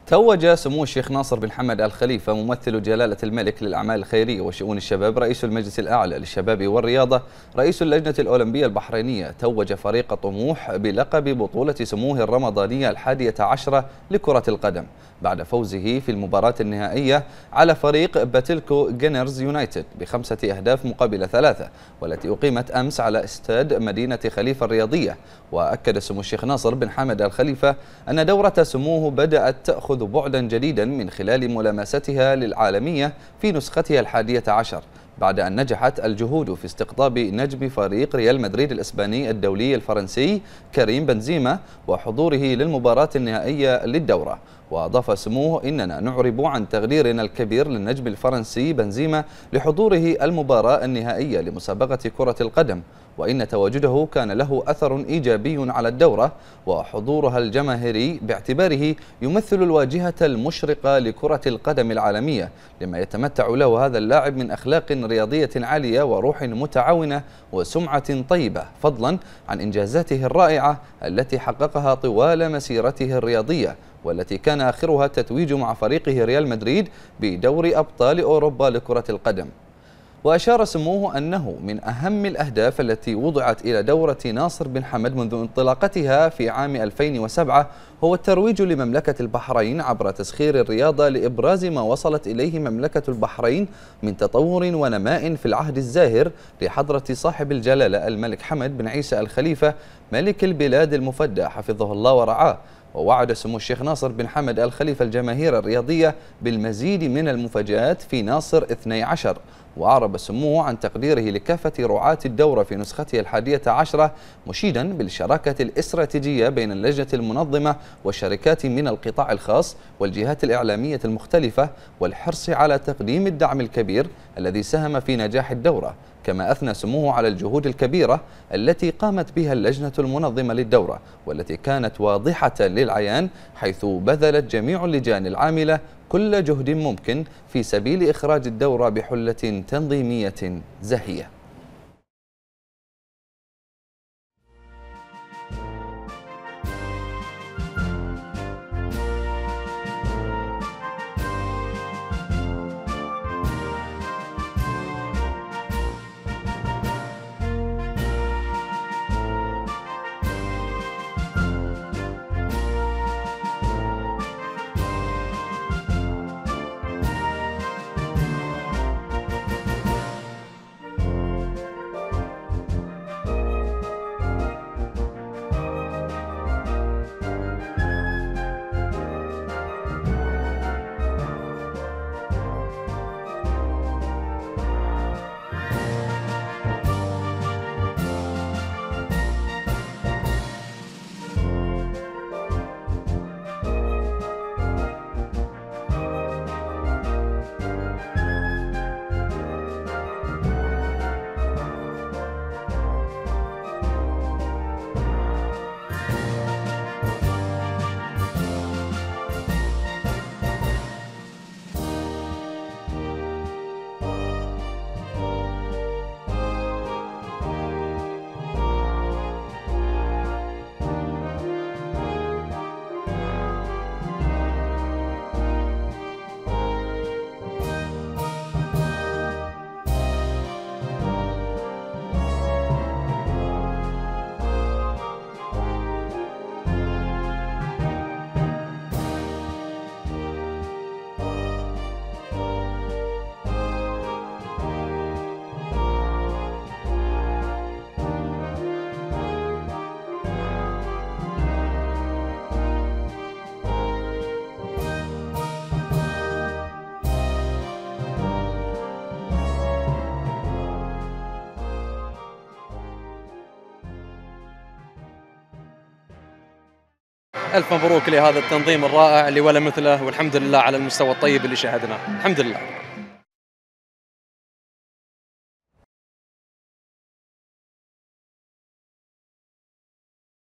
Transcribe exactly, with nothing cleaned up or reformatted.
توج سمو الشيخ ناصر بن حمد آل خليفة ممثل جلالة الملك للأعمال الخيرية وشؤون الشباب رئيس المجلس الأعلى للشباب والرياضة رئيس اللجنة الأولمبية البحرينية توج فريق طموح بلقب بطولة سموه الرمضانية الحادية عشرة لكرة القدم بعد فوزه في المباراة النهائية على فريق باتيلكو جينرز يونايتد بخمسة أهداف مقابل ثلاثة، والتي أقيمت أمس على استاد مدينة خليفة الرياضية. وأكد سمو الشيخ ناصر بن حمد آل خليفة أن دورة سموه بدأت تأخذ بعدا جديدا من خلال ملامستها للعالمية في نسختها الحادية عشر، بعد أن نجحت الجهود في استقطاب نجم فريق ريال مدريد الإسباني الدولي الفرنسي كريم بنزيما وحضوره للمباراة النهائية للدورة. وأضاف سموه: إننا نعرب عن تقديرنا الكبير للنجم الفرنسي بنزيما لحضوره المباراة النهائية لمسابقة كرة القدم، وإن تواجده كان له أثر إيجابي على الدورة وحضورها الجماهيري باعتباره يمثل الواجهة المشرقة لكرة القدم العالمية، لما يتمتع له هذا اللاعب من أخلاق رياضية عالية وروح متعاونة وسمعة طيبة، فضلا عن إنجازاته الرائعة التي حققها طوال مسيرته الرياضية، والتي كان آخرها التتويج مع فريقه ريال مدريد بدوري أبطال أوروبا لكرة القدم. وأشار سموه أنه من أهم الأهداف التي وضعت إلى دورة ناصر بن حمد منذ انطلاقتها في عام ألفين وسبعة هو الترويج لمملكة البحرين عبر تسخير الرياضة لإبراز ما وصلت إليه مملكة البحرين من تطور ونماء في العهد الزاهر لحضرة صاحب الجلالة الملك حمد بن عيسى آل خليفة ملك البلاد المفدى حفظه الله ورعاه. ووعد سمو الشيخ ناصر بن حمد آل خليفة الجماهير الرياضية بالمزيد من المفاجآت في ناصر اثني عشر، وأعرب سموه عن تقديره لكافة رعاة الدورة في نسختها الحادية عشرة، مشيدا بالشراكة الاستراتيجية بين اللجنة المنظمة والشركات من القطاع الخاص والجهات الإعلامية المختلفة، والحرص على تقديم الدعم الكبير الذي ساهم في نجاح الدورة. كما أثنى سموه على الجهود الكبيرة التي قامت بها اللجنة المنظمة للدورة، والتي كانت واضحة للعيان، حيث بذلت جميع اللجان العاملة كل جهد ممكن في سبيل إخراج الدورة بحلة تنظيمية زاهية. ألف مبروك لهذا التنظيم الرائع اللي ولا مثله، والحمد لله على المستوى الطيب اللي شاهدناه. الحمد لله.